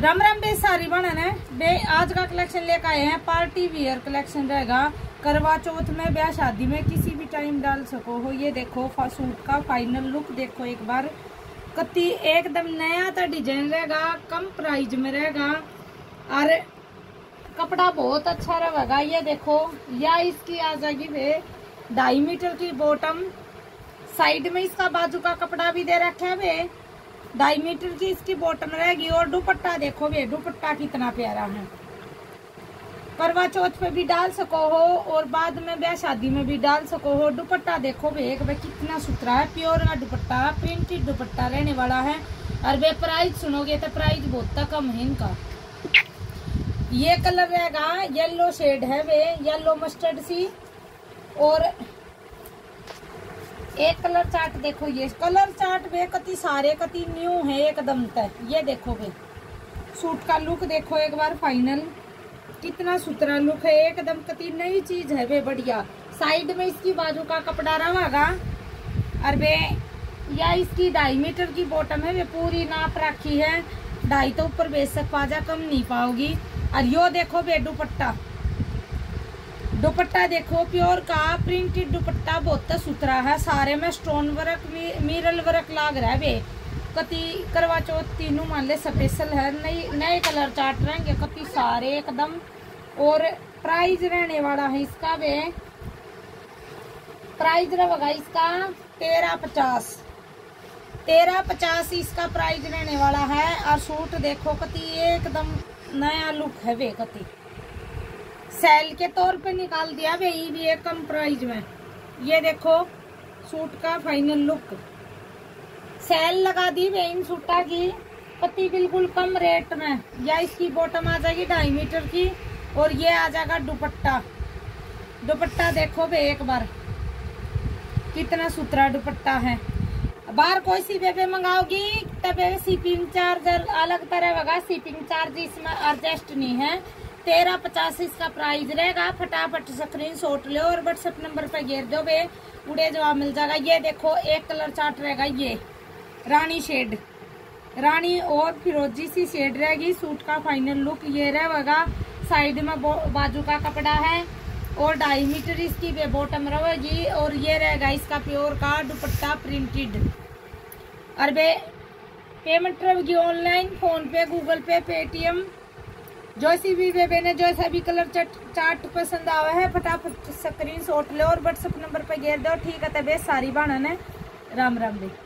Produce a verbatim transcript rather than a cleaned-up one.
राम राम बे सारी बनन है बे। आज का कलेक्शन लेकर आए हैं, पार्टी वियर कलेक्शन रहेगा। करवा चौथ में, ब्याह शादी में किसी भी टाइम डाल सको हो। ये देखो सूट का फाइनल लुक देखो एक बार, कति एकदम नया तो डिजाइन रहेगा, कम प्राइस में रहेगा और कपड़ा बहुत अच्छा रहेगा। ये देखो, या इसकी आ जाएगी वे ढाई मीटर की बॉटम, साइड में इसका बाजू का कपड़ा भी दे रखा है वे ढाई मीटर की इसकी बॉटम रहेगी। और दुपट्टा देखो वे, दुपट्टा कितना प्यारा है। करवा चौथ पे भी डाल सको हो और बाद में ब्याह शादी में भी डाल सको हो। दुपट्टा देखो वे एक वे कितना सुथरा है, प्योर का दुपट्टा, प्रिंटेड दुपट्टा रहने वाला है। और वे प्राइस सुनोगे तो प्राइस बहुत कम है इनका। ये कलर रहेगा येलो शेड है वे, येलो मस्टर्ड सी। और एक कलर चार्ट देखो, ये कलर चार्ट वे कति सारे कति न्यू है एकदम तक। ये देखो वे सूट का लुक देखो एक बार फाइनल, कितना सुथरा लुक है एकदम, कति नई चीज है वे बढ़िया। साइड में इसकी बाजू का कपड़ा रहेगा और वे या इसकी ढाई मीटर की बॉटम है वे, पूरी नाप रखी है। ढाई तो ऊपर बेशक पाजा कम नहीं पाओगी। और यो देखो वे दुपट्टा, दुपट्टा देखो प्योर का प्रिंटेड दुपट्टा, बहुत सुथरा है। सारे में स्टोन वर्क, मिरर वर्क लाग रहा है वे। कति करवा चौथ तीनों मान ले स्पेशल है। नई नए कलर चार्ट रहेंगे कति सारे एकदम। और प्राइस रहने वाला है इसका वे, प्राइस रहेगा इसका तेरह पचास तेरह पचास इसका प्राइस रहने वाला है। और सूट देखो कति एकदम नया लुक है वे, कति सेल के तौर पे निकाल दिया वे ये भी एक कम प्राइस में। ये देखो सूट का फाइनल लुक, सेल लगा दी वे इन सूटा की कति बिल्कुल कम रेट में। या इसकी बॉटम आ जाएगी ढाई मीटर की और ये आ जाएगा दुपट्टा। दुपट्टा देखो वे एक बार, कितना सुथरा दुपट्टा है। बाहर कोई सी पे मंगाओगी तब शिपिंग चार्ज अलग तरह होगा, शिपिंग चार्ज इसमें एडजस्ट नहीं है। तेरह पचास इसका प्राइस रहेगा। फटाफट स्क्रीन शॉट लो और व्हाट्सएप नंबर पे घेर दो बे, उड़े जवाब मिल जाएगा। ये देखो एक कलर चार्ट रहेगा, ये रानी शेड, रानी और फिरोजी सी शेड रहेगी। सूट का फाइनल लुक ये रहेगा। साइड में बाजू का कपड़ा है और ढाई मीटर इसकी बे बॉटम रहेगी। और ये रहेगा इसका प्योर का दुपट्टा प्रिंटेड। और बे पेमेंट रहेगी online, PhonePe, Google Pay, Paytm, जो सी भी वे ने जो सा भी कलर चार्ट पसंद आवा है फटाफट स्क्रीन शॉट लो और व्हाट्सएप नंबर पे घेर दो। ठीक है तबे सारी बाणन है। राम राम बे।